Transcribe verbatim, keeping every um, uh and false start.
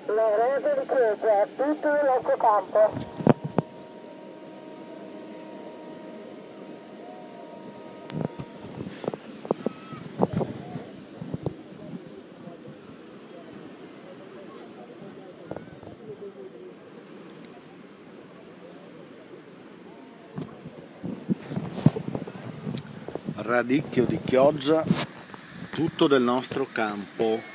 Radicchio di Chioggia, tutto il nostro campo. Radicchio di Chioggia, tutto del nostro campo.